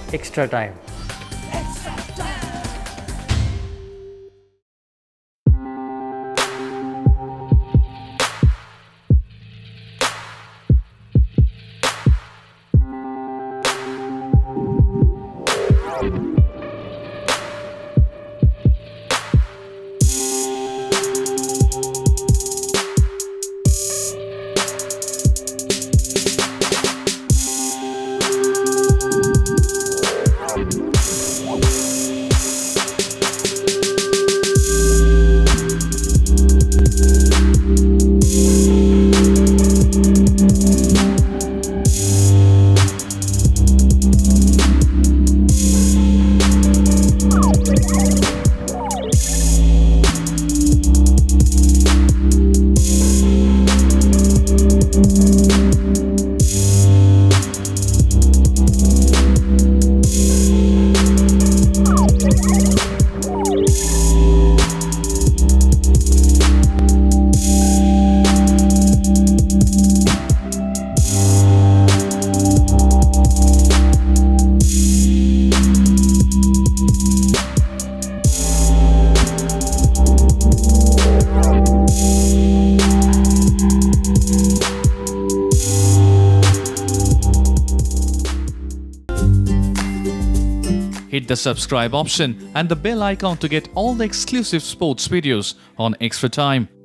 Extra Time. Hit the subscribe option and the bell icon to get all the exclusive sports videos on Extra Time.